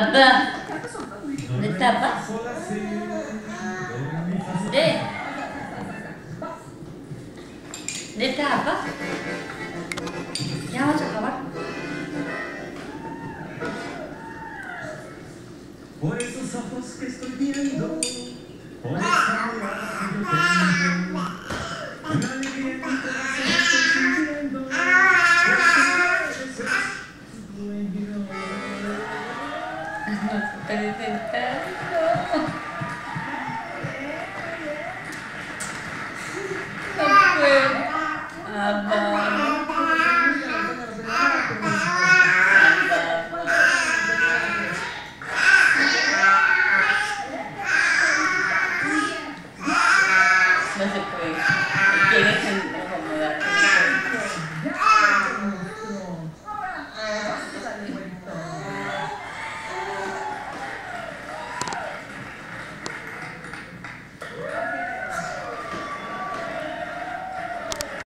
Abba, ¿dónde apa? ¿Dónde apa? Ya vas a acabar. Por esos ojos que estoy viendo, por esa mirada que yo tengo, una alegría en mi corazón estoy sintiendo, porque eres dueño. No,